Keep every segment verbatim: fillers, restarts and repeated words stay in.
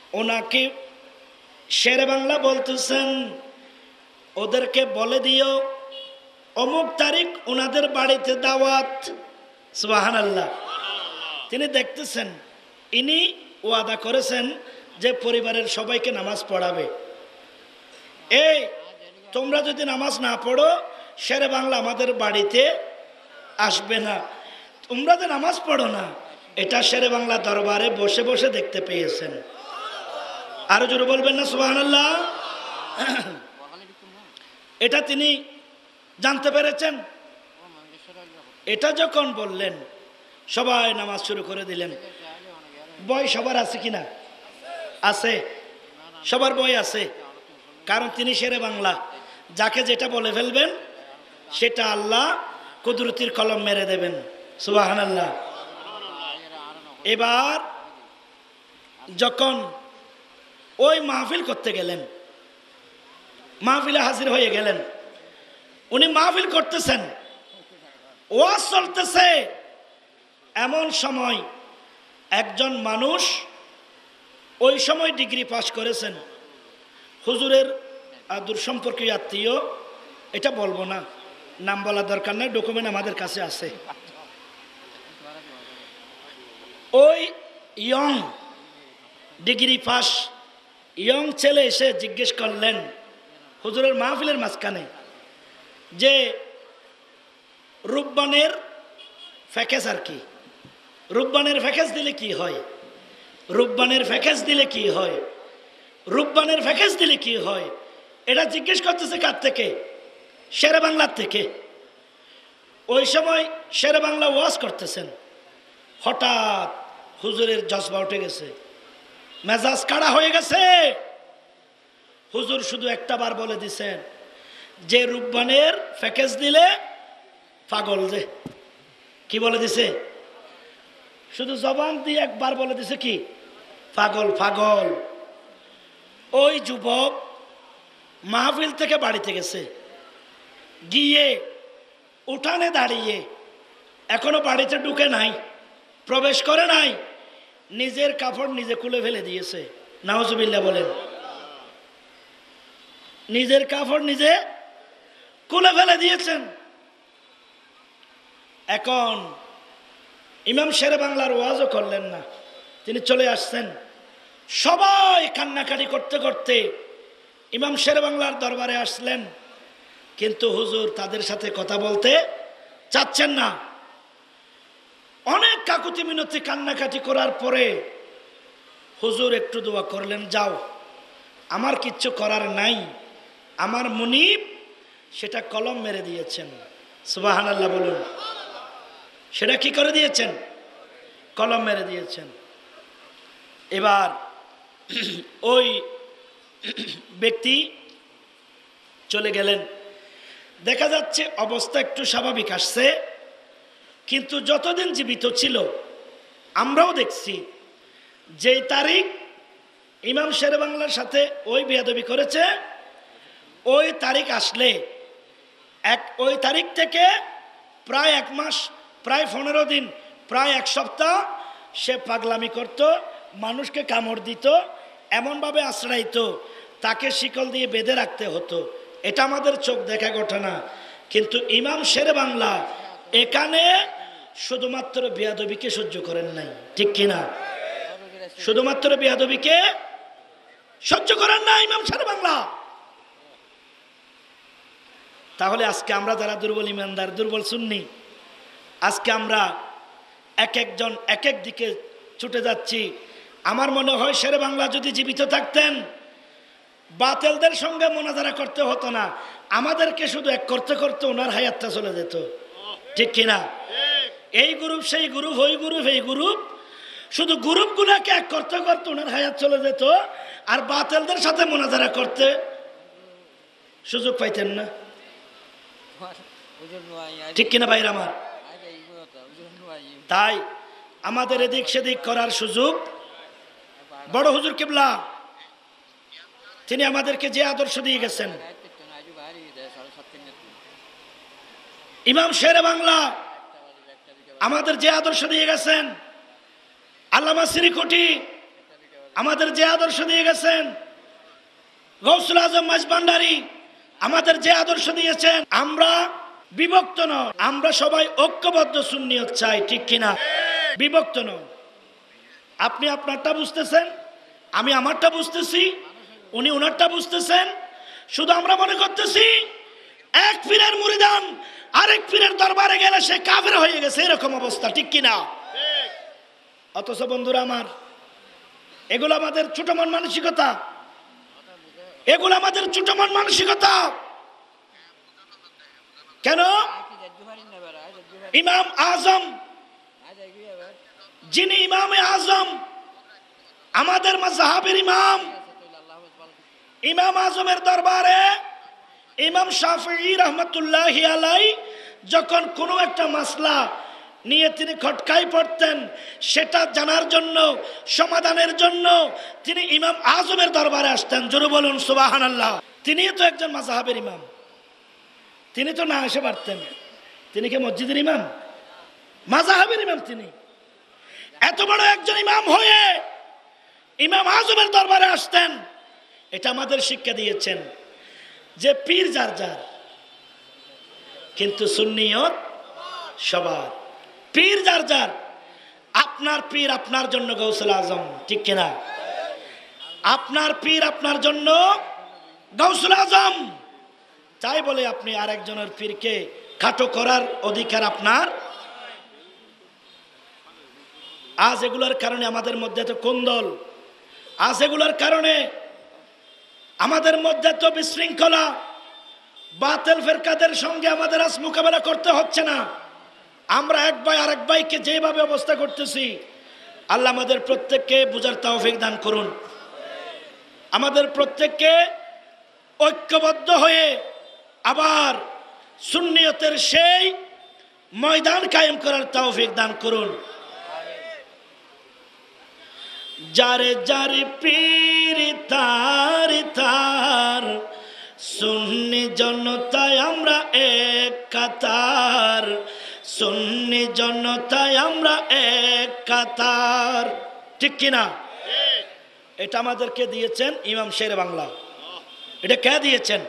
ওনাকে শেরে বাংলা বলতেছেন, ওদেরকে বলে দিও অমুক তারিখ ওনাদের বাড়িতে দাওয়াত। সুবহানাল্লাহ। তিনি দেখতেছেন ইনি ওয়াদা করেছেন যে পরিবারের সবাইকে নামাজ পড়াবে। এই তোমরা যদি নামাজ না পড়ো শেরে বাংলা আমাদের বাড়িতে আসবে না। তোমরা যে নামাজ পড়ো না এটা শেরে বাংলা দরবারে বসে বসে দেখতে পেয়েছেন। আরো জোরে বলবেন না সুবহানাল্লাহ। এটা তিনি জানতে পেরেছেন। এটা যখন বললেন সবাই নামাজ শুরু করে দিলেন। বয় সবার আছে কিনা? আছে, সবার বই আছে। কারণ তিনি শেরে বাংলা, যাকে যেটা বলে ফেলবেন সেটা আল্লাহ কুদরতির কলম মেরে দেবেন। সুবহানাল্লাহ। এবার যখন ওই মাহফিল করতে গেলেন, মাহফিলে হাজির হয়ে গেলেন, উনি মাহফিল করতেছেন, ওয়াজ চলতেছে। এমন সময় একজন মানুষ ওই সময় ডিগ্রি পাশ করেছেন, হুজুরের দূর সম্পর্কীয় আত্মীয়, এটা বলবো না, নাম বলা দরকার নাই, ডকুমেন্ট আমাদের কাছে আছে। ওই ইয়ং ডিগ্রি পাস ইয়ং ছেলে এসে জিজ্ঞেস করলেন হুজুরের মাহফিলের মাঝখানে যে রূপবানের প্যাকেজ আর কি, রূপবানের প্যাকেজ দিলে কি হয়, রূপবানের প্যাকেজ দিলে কি হয়, রূপবানের প্যাকেজ দিলে কি হয়, এটা জিজ্ঞেস করতেছে কার থেকে? শেরে বাংলার থেকে। ওই সময় শেরে বাংলা ওয়াজ করতেছেন, হঠাৎ হুজুরের জজবা উঠে গেছে, মেজাজ কাড়া হয়ে গেছে। হুজুর শুধু একটা বার বলে দিছেন যে রূপবানের প্যাকেজ দিলে পাগল। যে কি বলে দিছে? শুধু জবান দিয়ে একবার বলে দিছে কি? পাগল, পাগল। ওই যুবক মাহফিল থেকে বাড়িতে গেছে, গিয়ে উঠানে দাঁড়িয়ে, এখনো বাড়িতে ঢুকে নাই, প্রবেশ করে নাই, নিজের কাপড় নিজে খুলে ফেলে দিয়েছে। নাউজুবিল্লাহ বলেন। নিজের কাপড় নিজে খুলে ফেলে দিয়েছেন। এখন ইমাম শেরে বাংলার ওয়াজও করলেন না, তিনি চলে আসছেন। সবাই কান্নাকাটি করতে করতে ইমাম শেরে বাংলার দরবারে আসলেন, কিন্তু হুজুর তাদের সাথে কথা বলতে চাচ্ছেন না। অনেক কাকুতি মিনতি কান্নাকাটি করার পরে হুজুর একটু দোয়া করলেন, যাও, আমার কিচ্ছু করার নাই, আমার মুনিব সেটা কলম মেরে দিয়েছেন। সুবহানাল্লাহ বলুন। সেটা কি করে দিয়েছেন? কলম মেরে দিয়েছেন। এবার ওই ব্যক্তি চলে গেলেন। দেখা যাচ্ছে অবস্থা একটু স্বাভাবিক আসছে, কিন্তু যতদিন জীবিত ছিল আমরাও দেখছি যেই তারিখ ইমাম শেরে বাংলার সাথে ওই বেয়াদবি করেছে, ওই তারিখ আসলে এক ওই তারিখ থেকে প্রায় এক মাস, প্রায় পনেরো দিন, প্রায় এক সপ্তাহ সে পাগলামি করত, মানুষকে কামড় দিত, এমনভাবে আশ্রাইত, তাকে শিকল দিয়ে বেঁধে রাখতে হতো। এটা আমাদের চোখ দেখা ঘটনা। কিন্তু ইমাম শেরে বাংলা এখানে শুধুমাত্র বেয়াদবিকে সহ্য করেন নাই, ঠিক কিনা? শুধুমাত্র বেয়াদবিকে সহ্য করেন না ইমাম শেরে বাংলা। তাহলে আজকে আমরা যারা দুর্বল ইমানদার, দুর্বল সুন্নি, আজকে আমরা এক একজন এক এক দিকে ছুটে যাচ্ছি। আমার মনে হয় শেরে বাংলা যদি জীবিত থাকতেন বাতিলদের সঙ্গে মোনাজারা করতে হতো না, আমাদেরকে শুধু এক করতে করতে ওনার হায়াতটা চলে যেত, ঠিক কিনা? এই গ্রুপ সেই গ্রুপ, ওই গ্রুপ এই গ্রুপ, শুধু গ্রুপগুলোকে এক করতে করতে ওনার হায়াত চলে যেত, আর বাতিলদের সাথে মোনাজারা করতে সুযোগ পাইতেন না, ঠিক কিনা ভাইরা আমার? তাই আমাদের এদিক সেদিক করার সুযোগ বড় হুজুর কিবলা তিনি আমাদেরকে যে আদর্শ দিয়ে গেছেন, ইমাম শেরে বাংলা আমাদের যে আদর্শ দিয়ে গেছেন, আল্লামা শ্রীকুটি আমাদের যে আদর্শ দিয়ে গেছেন, গৌসুল আজম মাঝভান্ডারী আমাদের যে আদর্শ দিয়েছেন, আমরা বিভক্ত নয়, আমরা সবাই ঐক্যবদ্ধ সুন্নিয়ত চাই, ঠিক কিনা? বিভক্ত নয়। আপনি আপনারটা বুঝতেছেন, আমি আমারটা বুঝতেছি, উনি ওনারটা বুঝতেছেন। শুধু আমরা মনে করতেছি এক পীরের মুরিদান আরেক পীরের দরবারে গেলে সে কাফের হয়ে গেছে, এরকম অবস্থা, ঠিক কিনা? অথচ বন্ধুরা আমার, এগুলো আমাদের ছোট মন মানসিকতা, এগুলো আমাদের ছোট মন মানসিকতা। কেন? ইমাম আজম, যিনি ইমামে আজম, আমাদের মাযহাবের ইমাম, ইমাম আজমের দরবারে ইমাম শাফিঈ রাহমাতুল্লাহি আলাইহি যখন কোনো একটা মাসলা নিয়ে তিনি খটকাই পড়তেন, সেটা জানার জন্য, সমাধানের জন্য তিনি ইমাম আজমের দরবারে আসতেন। জোরে বলুন সুবহানাল্লাহ। তিনি তো একজন মাযহাবের ইমাম, তিনি তো না এসে পারতেন। তিনি কি মসজিদের ইমাম? মাযহাবের ইমাম। তিনি এত বড় একজন ইমাম হয়ে ইমাম আজমের দরবারে আসতেন। এটা আমাদের শিক্ষা দিয়েছেন যে পীর যার যার, কিন্তু সুন্নিয়ত সবার। পীর যার যার, আপনার পীর আপনার জন্য গৌসুল আজম, ঠিক কিনা? আপনার পীর আপনার জন্য গৌসুল আজম। তাই বলে আপনি আরেকজনের পীরকে খাটো করার অধিকার আপনার। আজ এগুলোর কারণে আমাদের মধ্যে তো কোন্দল, আজ এগুলোর কারণে আমাদের মধ্যে তো বিশৃঙ্খলা, বাতিল ফিরকাদের সঙ্গে আমাদের আজ মোকাবেলা করতে হচ্ছে না। আমরা এক ভাই আরেক ভাইকে যেভাবে অবস্থা করতেছি, আল্লাহ আমাদের প্রত্যেককে বুঝার তৌফিক দান করুন। আমাদের প্রত্যেককে ঐক্যবদ্ধ হয়ে আবার সুন্নিয়তের সেই ময়দান কায়েম করার তৌফিক দান করুন। যারে যারে পীর তার তার, সুন্নি জনতায় আমরা এক কাতার, সুন্নি জনতায় আমরা এক কাতার, ঠিক কিনা? এটা আমাদেরকে দিয়েছেন ইমাম শেরে বাংলা। এটা কে দিয়েছেন?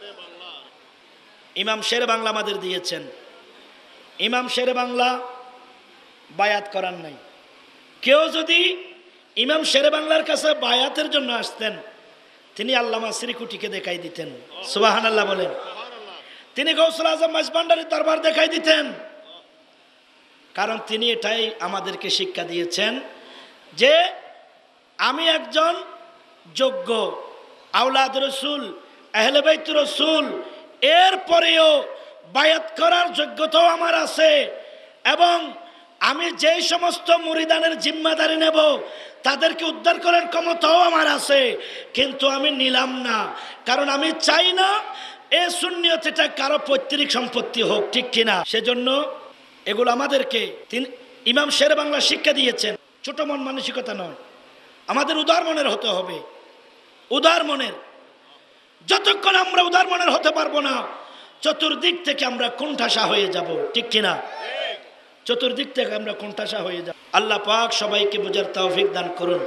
ইমাম শেরে বাংলা আমাদের দিয়েছেন। ইমাম শেরে বাংলা বায়াত করার নাই। কেউ যদি ইমাম শেরে বাংলার কাছে বায়াতের জন্য আসতেন, তিনি আল্লামা শ্রীকুটিকে দেখাই দিতেন। সুবহানাল্লাহ বলেন। তিনি গৌসুল আজম মাঝভান্ডারীর দরবার দেখাই দিতেন। কারণ তিনি এটাই আমাদেরকে শিক্ষা দিয়েছেন যে আমি একজন যোগ্য আওলাদ রসুল, আহলে বাইত রসুল, এরপরেও বায়াত করার যোগ্যতাও আমার আছে, এবং আমি যেই সমস্ত মুরিদানের জিম্মাদারি নেব তাদেরকে উদ্ধার করার ক্ষমতাও আমার আছে। কিন্তু আমি নিলাম না, কারণ আমি চাই না এ সুন্নিয়ত এটা কারো পৈতৃক সম্পত্তি হোক, ঠিক কিনা? সেজন্য এগুলো আমাদেরকে তিনি ইমাম শেরে বাংলা শিক্ষা দিয়েছেন। ছোট মন মানসিকতা নয়, আমাদের উদার মনের হতে হবে। উদার মনের, যতক্ষণ আমরা উদার মনের হতে পারবো না, চতুর্দিক থেকে আমরা কোণঠাসা হয়ে যাব, ঠিক কিনা? চতুর্দিক থেকে আমরা কোণঠাসা হয়ে যাব। আল্লাহ পাক সবাইকে বুঝার তৌফিক দান করুন।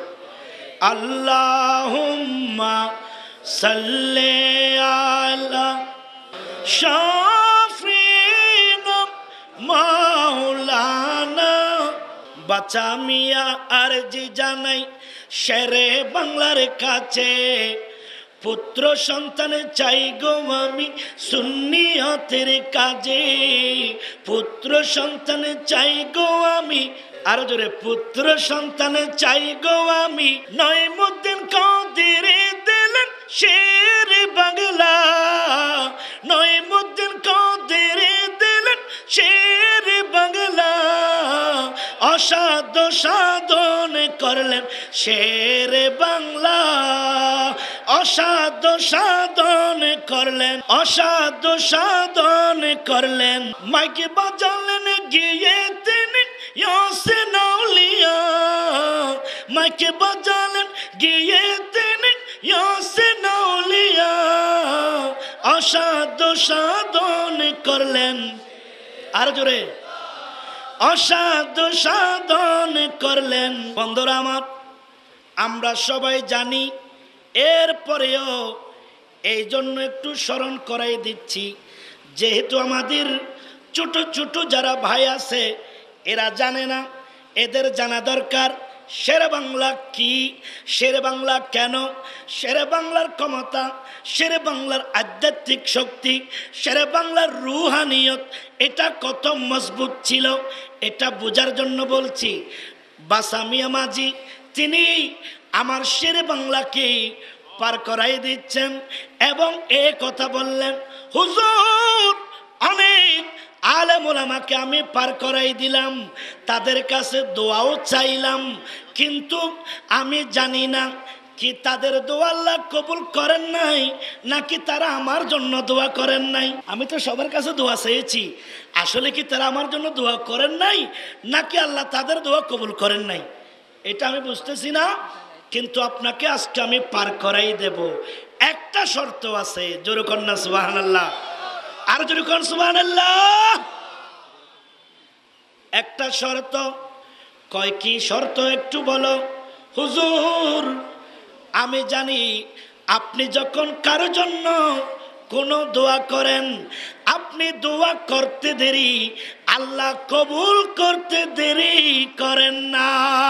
আল্লাহুম্মা সাল্লি আলা শাফিনা মাওলানা। বাচ্চা মিয়া আরজি জানাই শেরে বাংলার কাছে, পুত্র সন্তান চাই গো আমি সুন্নিয়তের কাজে, পুত্র সন্তান চাই গো আমি, আরো জোরে, পুত্র সন্তান চাই গো আমি। নঈমুদ্দিন কাদেরী দিলেন শের বাংলা, নঈমুদ্দিন কাদেরী দিলেন শের বাংলা। অসাধ্য সাধন করলেন শের বাংলা, অসাধ্য সাধন করলেন, অসাধ্য সাধন করলেন। মাইকে বাজালেন গিয়ে তিনি ইয়াসিন আউলিয়া, মাইকে বাজালেন গিয়ে তিনি ইয়াসিন আউলিয়া। অসাধ্য সাধন করলেন, আর জোরে, অসাধ্য সাধন করলেন। বন্ধুরা আমার, আমরা সবাই জানি। এরপরেও এই জন্য একটু স্মরণ করাই দিচ্ছি, যেহেতু আমাদের ছোট ছোট যারা ভাই আছে এরা জানে না, এদের জানা দরকার শেরে বাংলা কি, শেরে বাংলা কেন, শেরে বাংলার ক্ষমতা, শেরে বাংলার আধ্যাত্মিক শক্তি, শেরে বাংলার রুহানিয়ত এটা কত মজবুত ছিল, এটা বোঝার জন্য বলছি। বাসা মিয়া মাঝি তিনি আমার শেরে বাংলাকে পার করাই দিচ্ছেন এবং এ কথা বললেন, হুজুর অনেক আলেম ওলামাকে আমি পার করাই দিলাম, তাদের কাছে দোয়াও চাইলাম, কিন্তু আমি জানি না কি তাদের দোয়া আল্লাহ কবুল করেন নাই নাকি তারা আমার জন্য দোয়া করেন নাই। আমি তো সবার কাছে দোয়া চেয়েছি, আসলে কি তারা আমার জন্য দোয়া করেন নাই নাকি আল্লাহ তাদের দোয়া কবুল করেন নাই, এটা আমি বুঝতেছি না। কিন্তু আপনাকে আজকে আমি পার করাই দেব। একটা শর্ত আছে, জোরে কন্যা সুবহানাল্লাহ, আর জোরে কন সুবহানাল্লাহ। একটা শর্ত। কয় কি শর্ত একটু বলো। হুজুর আমি জানি আপনি যখন কারো জন্য কোনো দোয়া করেন, আপনি দোয়া করতে দেরি আল্লাহ কবুল করতে দেরি করেন না।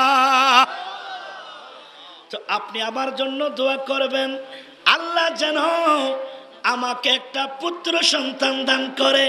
তো আপনি আমার জন্য দোয়া করবেন, আল্লাহ যেন আমাকে একটা পুত্র সন্তান দান করে।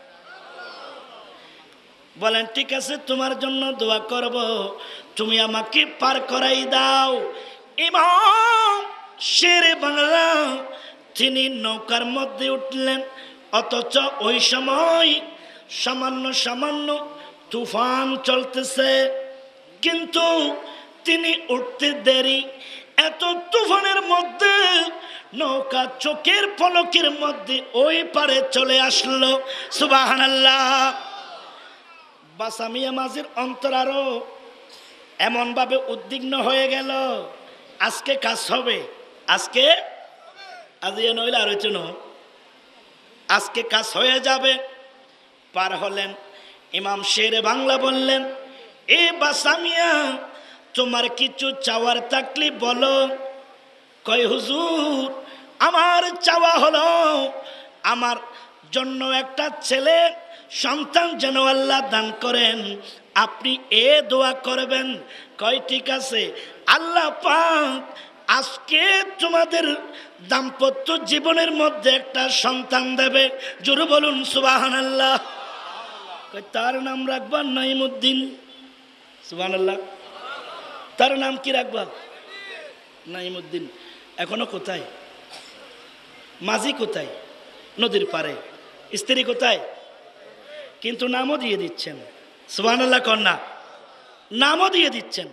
বলেন ঠিক আছে, তোমার জন্য দোয়া করব, তুমি আমাকে পার করাই দাও। ইমাম শেরে বাংলা তিনি নৌকার মধ্যে উঠলেন, অথচ ওই সময় সামান্য সামান্য তুফান চলতেছে, কিন্তু তিনি উঠতে দেরি। এত তুফানের মধ্যে নৌকা চোখের পলকের মধ্যে ওই পারে চলে আসলো। সুবহানাল্লাহ। বাসা মিয়া মাঝির অন্তর আরো এমন ভাবে উদ্বিগ্ন হয়ে গেল, আজকে কাজ হবে, আজকে আজিয়ে নইলে আর হইছে না, আজকে কাজ হয়ে যাবে। পার হলেন। ইমাম শেরে বাংলা বললেন, এ বাসা মিয়া তোমার কিছু চাওয়ার থাকলে বলো। কয় হুজুর আমার চাওয়া হলো আমার জন্য একটা ছেলে সন্তান যেন আল্লাহ দান করেন, আপনি এ দোয়া করবেন। কয় ঠিক আছে, আল্লাহ পাক আজকে তোমাদের দাম্পত্য জীবনের মধ্যে একটা সন্তান দেবে। জোরে বলুন সুবহানাল্লাহ। কয় তার নাম রাখবা নাইমুদ্দিন। সুবহানাল্লাহ। তার নাম কি রাখবা? নাইমুদ্দিন। এখনো কোথায়? মাঝি কোথায়? নদীর পারে। স্ত্রী কোথায়? কিন্তু নামও দিয়ে দিচ্ছেন। সুবহানাল্লাহ কন্যা নামও দিয়ে দিচ্ছেন।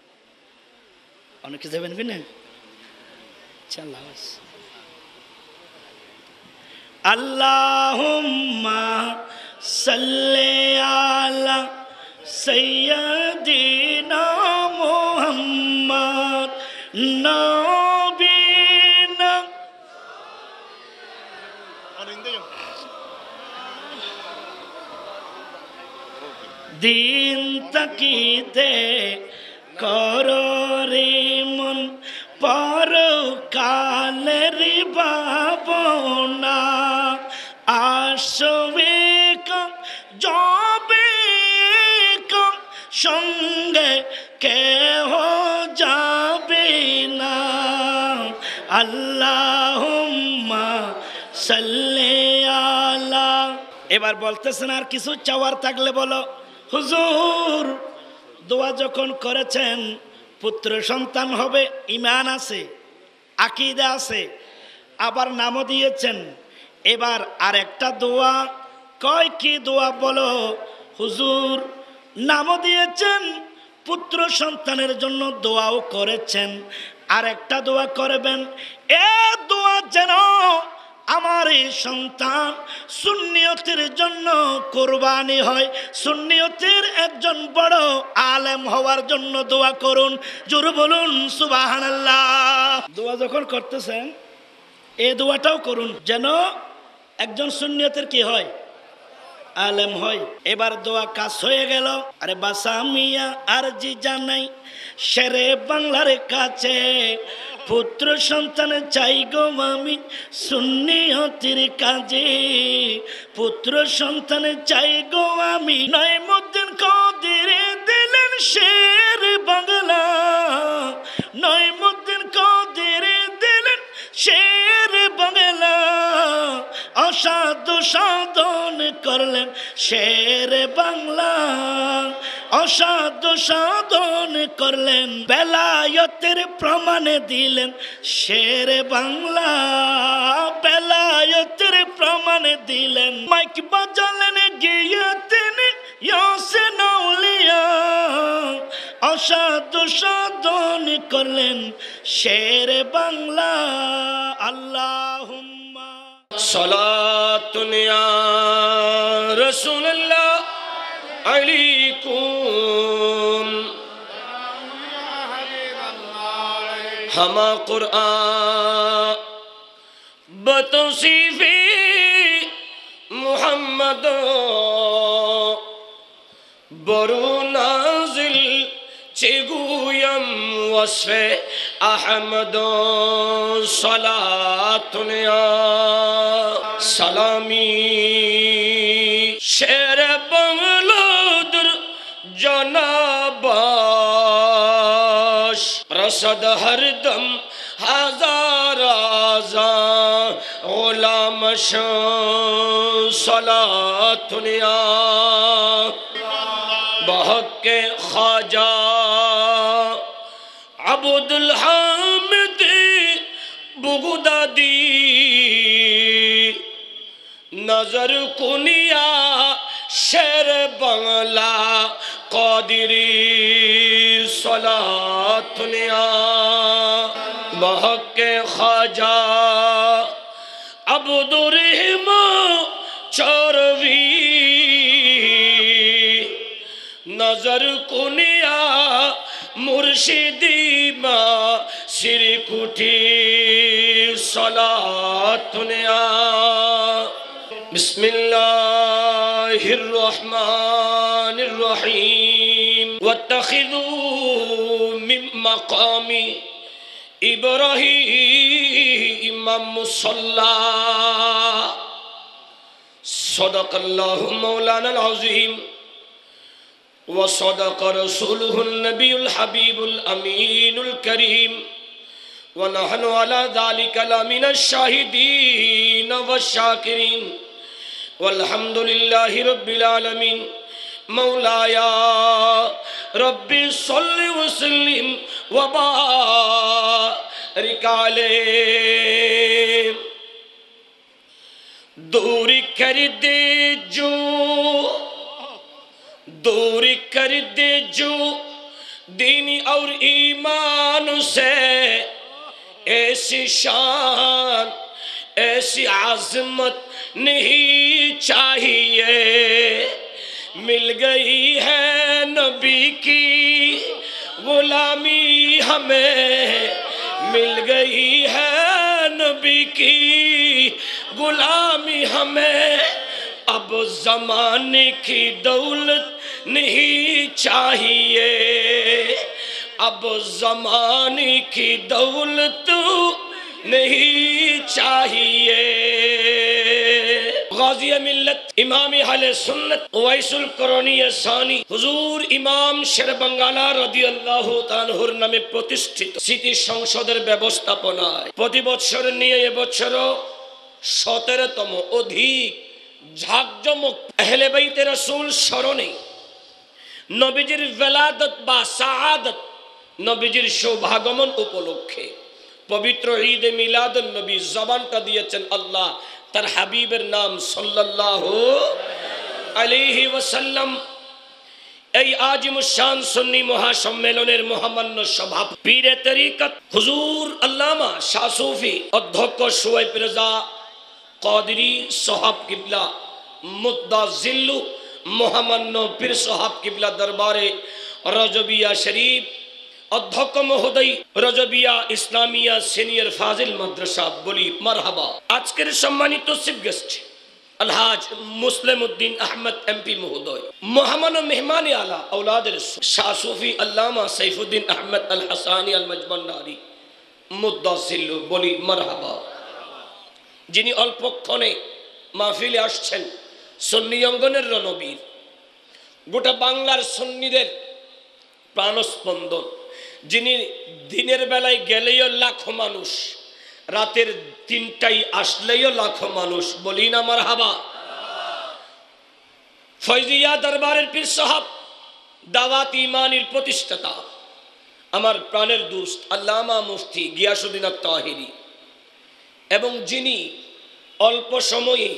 অনেকে যাবেন কিনা? আল্লাহুম্মা সাল্লি আলা সাইয়্যিদিনা মুহাম্মদ নবিনা। দিন তাকিতে কররে মন পর কালের ভাবনা, আসবে যাবে সঙ্গে কেহ যাবে না। আল্লাহুম্মা সাল্লি আলা। এবার বলতেছেন আর কিছু চাওয়ার থাকলে বলো। হুজুর দোয়া যখন করেছেন পুত্র সন্তান হবে, ঈমান আছে, আকীদা আছে, আবার নামও দিয়েছেন, এবার আর একটা দোয়া। কয় কি দোয়া বলো। হুজুর নামও দিয়েছেন, পুত্র সন্তানের জন্য দোয়াও করেছেন, আর একটা দোয়া করবেন, এ দোয়া যেন আমার এই সন্তান সুন্নিয়তের জন্য কুরবানি হয়, সুন্নিয়তের একজন বড় আলেম হওয়ার জন্য দোয়া করুন। জোরে বলুন সুবহানাল্লাহ। দোয়া যখন করতেছেন এই দোয়াটাও করুন যেন একজন সুন্নিয়তের কি হয়, আলেম হয়। এবার দোয়া কাজ হয়ে গেল। আরে বাসা মিয়া আরজি জানাই শেরে বাংলার কাছে, পুত্র সন্তান চাই গো আমি সুন্নিয়তির কাজে, পুত্র সন্তান চাই গো আমি। নইমুদ্দিন কদির দিলেন শের বাংলা, নইমুদ্দিন কদির দিলেন শের বাংলা, অসাধু সাধন করলেন শের বাংলা, অসাধু সাধন করলেন, বেলায়তের প্রমাণ দিলেন শের বাংলা, বেলায়তের প্রমাণ দিলেন। মাইক বাজালেন গিয়ে তিনি ইয়াসিন আউলিয়া, অসাধু সাধন করলেন শের বাংলা। আল্লাহুম্মা সালাতুন ইয়া রাসূলুল্লাহ আলাইকুম, হামা কুরআন বতৌসিফি মুহাম্মদ বরু নাজিল চেগুয়াম ওয়াসফে আহমদ, সালাতুন ইয়া সালামি শের বাংলার জনাবাস, প্রসাদ হরদম হাজার হাজার গোলাম সালাতুন ইয়া বহকে খাজা আব্দুল হামিদ বগদাদি, নজর কুনিয়া শের বাংলা কাদিরি, সালাতুন ইয়া বহকে খাজা আব্দুর রহমান চরবি, নজর কুনিয়া মুর্শিদি মা শ্রীকুটি, সালাতুন ইয়া বিসমিল্লাহির রহমানির রহিম। ওয়াত্তাখিযু মিন মাকামি ইব্রাহিম মুসাল্লা, সাদাকাল্লাহু মাওলানাল আযীম ওয়া সাদাকা রাসূলুহুন নবিয়ুল হাবিবুল আমিনুল কারীম, ওয়া নাহনু আলা যালিকা লামিনাশ শাহিদিন ওয়াশ শাকিরিন, ওয়ালহামদুলিল্লাহি রাব্বিল আলামিন। মাওলায়া রব্বি সাল্লি ওয়া সাল্লিম ওয়া বারিক আলাইহি। दूर कर दे जो, दूर कर दे जो दीन और ईमान से, ऐसी शान ऐसी आज़मत नहीं चाहिए। मिल गई है नबी की गुलामी हमें, मिल गई है नबी की गुलामी हमें, अब ज़माने की दौलत नहीं चाहिए, अब ज़माने की दौलत नहीं चाहिए। गाज़ी मिल्लत इमाम अहले सुन्नत ओवैसुल करनी सानी हुजूर इमाम शेर बांगला রাদিয়াল্লাহু তাআলার নামে প্রতিষ্ঠিত স্মৃতি সংসদের ব্যবস্থাপনায় প্রতি বছর নিয়ে এবছরও সতেরোতম অধিক ঝাঁকজমক আহলে বাইতে রাসূল স্মরণে নবীজির বেলাদত বা সাআদত নবীজির সৌভাগমন উপলক্ষে পবিত্র ঈদ এ মিলাদুন নবী জবানটা দিয়েছেন আল্লাহ তার হাবিবের নাম সাল্লাল্লাহু আলাইহি ওয়াসাল্লাম। এই আজিমুশ শান সুন্নি মহাসম্মেলনের মহামান্য সভাপতি পীরে তরিকত হুজুর আল্লামা শাহ সুফি অধ্যক্ষ শুয়াইব রেজা কাদরি সাহাব কিবলা মুদ্দা জিল্লু মহামান্য পীর সাহাব কিবলা দরবারে রজবিয়া শরীফ অধ্যক্ষ মহোদয় রজবিয়া ইসলামিয়া সিনিয়র ফাজিল মাদ্রাসা বলি মারহাবা। আজকের সম্মানিত চিফ গেস্ট আলহাজ মুসলিম উদ্দিন আহমদ এমপি মহোদয়, মহামান্য মেহমানি আলা আওলাদের শাহ সুফি আল্লামা সাইফুদ্দিন আহমদ আল হাসানি আল মজবন্নারি মুদ্দাসিল, বলি মারহাবা। যিনি অল্পক্ষণে মাহফিলে আসছেন, সুন্নি অঙ্গনের রণবীর, গোটা বাংলার সুন্নিদের প্রাণস্পন্দন, যিনি দিনের বেলায় গেলেও লাখো মানুষ, রাতের তিনটাই আসলেও লাখো মানুষ, বলি না মারহাবা। ফয়জিয়া দরবারের পীর সাহেব, দাওয়াত ইমানির প্রতিষ্ঠাতা, আমার প্রাণের দুস্ত আল্লামা মুফতি গিয়াসউদ্দিন আত-তাহিরি, এবং যিনি অল্প সময়ে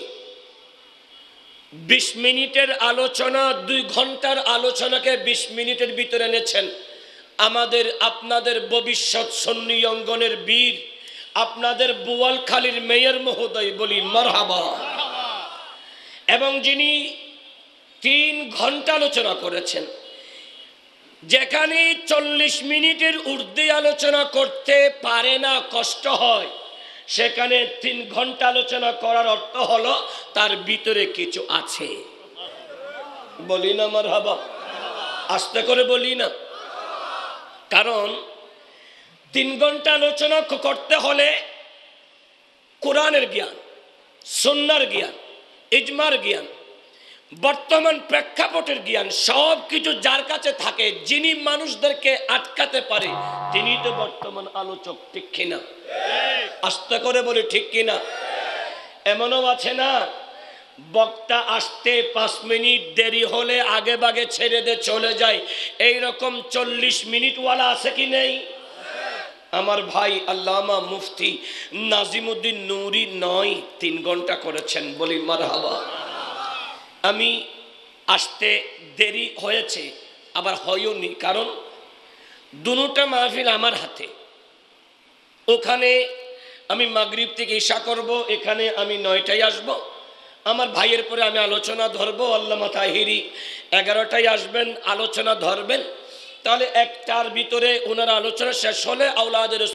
বিশ মিনিটের আলোচনা দুই ঘন্টার আলোচনাকে বিশ মিনিটের ভিতরে এনেছেন, আমাদের আপনাদের ভবিষ্যৎ সুন্নি অঙ্গনের বীর, আপনাদের বোয়ালখালীর মেয়র মহোদয়, বলি মারহাবা। এবং যিনি তিন ঘন্টা আলোচনা করেছেন, যেখানে চল্লিশ মিনিটের ঊর্ধ্বে আলোচনা করতে পারে না, কষ্ট হয়, সেখানে তিন ঘন্টা আলোচনা করার অর্থ হলো তার ভিতরে কিছু আছে, বলি না মারহাবা। আস্তে করে বলি না, কারণ তিন ঘন্টা আলোচনা করতে হলে কোরআনের জ্ঞান, সুন্নাহর জ্ঞান, ইজমার জ্ঞান, বর্তমান প্রেক্ষাপটের জ্ঞান, সব কিছু যার কাছে থাকে, যিনি মানুষদেরকে আটকাতে পারে, তিনি তো বর্তমান আলোচক, ঠিক কিনা? আস্তে করে বলি ঠিক কিনা? এমনও আছে না, বক্তা আসতে পাঁচ মিনিট দেরি হলে আগে বাগে ছেড়ে দিয়ে চলে যায়, এইরকম চল্লিশ মিনিট ওয়ালা আছে কি নেই? আমার ভাই আল্লামা মুফতি নাজিমউদ্দিন নূরি নয়, তিন ঘন্টা করেছেন, বলি মারহাবা। আমি আসতে দেরি হয়েছে, আবার হয়ওনি, কারণ দুটা মাহফিল আমার হাতে। ওখানে আমি মাগরিব থেকে ঈশা করব, এখানে আমি নয়টায় আসব, আমার ভাইয়ের পরে আমি আলোচনা ধরবো, আল্লামা তাহিরি এগারোটায় আসবেন, আলোচনা ধরবেন, তাহলে একটার ভিতরে ওনার আলোচনা শেষ হলে আওলাদের